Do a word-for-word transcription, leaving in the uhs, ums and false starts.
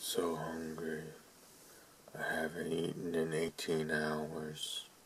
So hungry. I haven't eaten in eighteen hours.